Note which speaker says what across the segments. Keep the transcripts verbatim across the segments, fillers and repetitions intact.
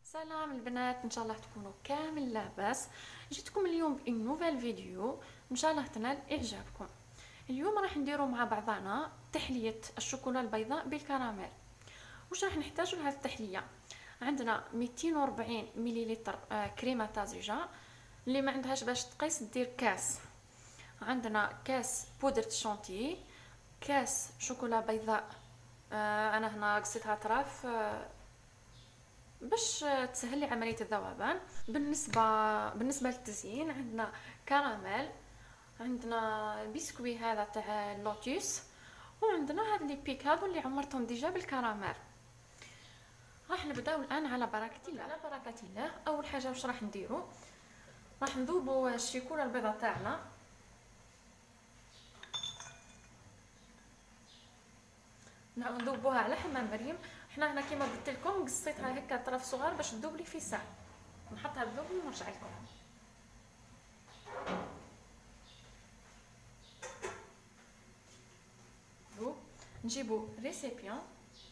Speaker 1: سلام البنات، ان شاء الله تكونوا كامل لاباس. جيتكم اليوم بان نوفيل فيديو ان شاء الله تنال اعجابكم. اليوم راح نديروا مع بعضنا تحليه الشوكولا البيضاء بالكراميل. واش راح نحتاجوا لهذه التحليه؟ عندنا مئتين وأربعين مليلتر آه، كريمه طازجه. اللي ما عندهاش باش تقيس دير كاس. عندنا كاس بودره الشونتي، كاس شوكولا بيضاء. آه، انا هنا قصيتها طراف آه، باش تسهل لي عمليه الذوبان. بالنسبه بالنسبه للتزيين عندنا كراميل، عندنا البسكوي هذا تاع اللوتيس، وعندنا هاد لي بيك هادو اللي عمرتهم ديجا بالكراميل. راح نبداو الان على بركه الله. على بركه الله، اول حاجه واش راح نديرو؟ راح نذوبوا الشيكولا البيضاء تاعنا. نذوبوها على حمام مريم. حنا هنا كيما قلت لكم قصيتها هكا طرف صغار باش تذوب لي في ساعه. نحطها تذوب ونرجع لكم. نجيبو ريسيبيون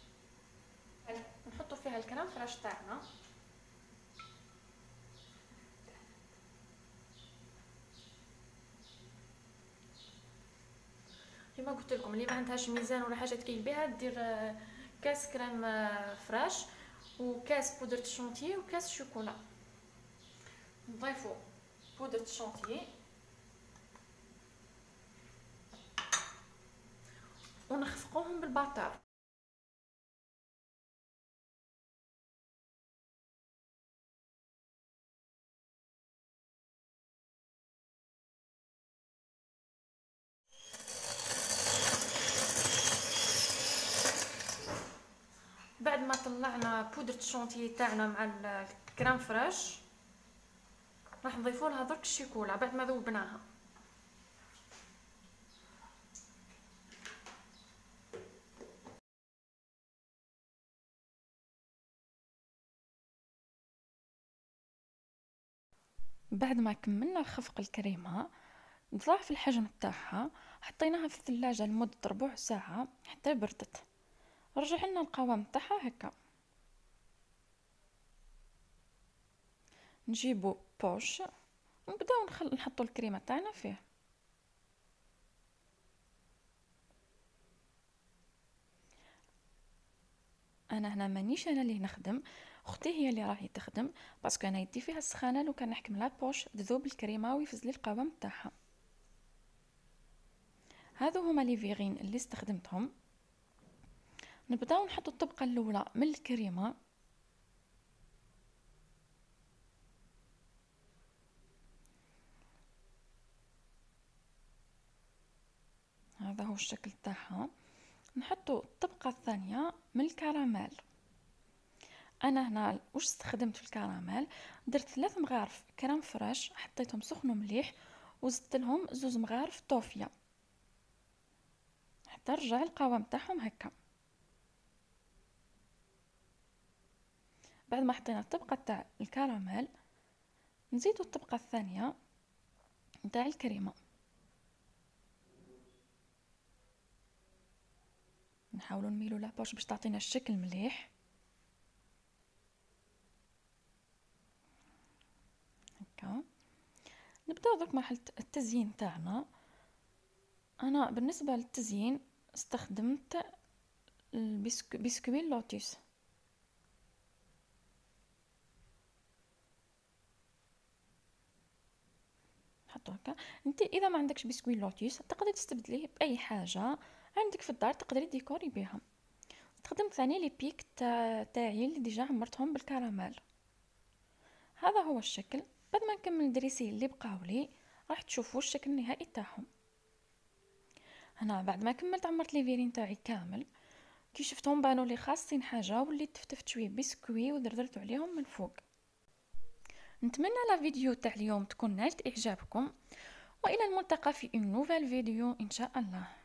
Speaker 1: نحطو فيها الكريم فريش تاعنا. كما قلت لكم اللي ما عندهاش ميزان ولا حاجه تكيل بها دير كاس كريم فريش وكاس بودره الشونتيي وكاس شوكولا. نضيفو بودره الشونتيي ونخفقوهم بالباتر. بعد ما طلعنا بودره الشونتيي تاعنا مع الكريم فريش راح نضيفوا لها درك الشيكولا بعد ما ذوبناها. بعد ما كملنا خفق الكريمه ضعف الحجم تاعها، حطيناها في الثلاجه لمده ربع ساعه حتى بردت. رجع لنا القوام تاعها هكا. نجيبو بوش ونبداو نخل... نحطو الكريمه تاعنا فيه. انا هنا مانيش انا اللي نخدم، اختي هي اللي راهي تخدم، باسكو انا يدي فيها السخانه. لو كان نحكم لا بوش تذوب الكريمه ويفز لي القوام تاعها. هذو هما لي فيغين اللي استخدمتهم. نبداو نحطو الطبقه الاولى من الكريمه. هذا هو الشكل تاعها. نحطو الطبقه الثانيه من الكراميل. انا هنا واش استخدمت في الكراميل؟ درت ثلاث مغارف كريم فريش حطيتهم سخنوا مليح وزدت لهم زوز مغارف طوفيه حتى رجع القوام تاعهم هكا. بعد ما حطينا الطبقه تاع الكراميل نزيدو الطبقه الثانيه نتاع الكريمه. نحاولوا نميلو لابوش باش تعطينا الشكل مليح هكا. نبداو درك مرحله التزيين تاعنا. انا بالنسبه للتزيين استخدمت البسكوي اللوتيس. حطو هكا. انت اذا ما عندكش بسكوي اللوتيس تقدري تستبدليه باي حاجه عندك في الدار تقدري ديكوري بها. استخدمت ثاني لي بيك تاع تاعي اللي ديجا عمرتهم بالكراميل. هذا هو الشكل. بعد ما نكمل الدريسي اللي بقاولي راح تشوفوا الشكل النهائي تاعهم. هنا بعد ما كملت عمرت لي فيرين تاعي كامل. كي شفتهم بانوا لي خاصين حاجه وليت تفتفت شويه بسكوي ودردرت عليهم من فوق. نتمنى لا فيديو تاع اليوم تكون نالت اعجابكم، والى الملتقى في ان نوفيل فيديو ان شاء الله.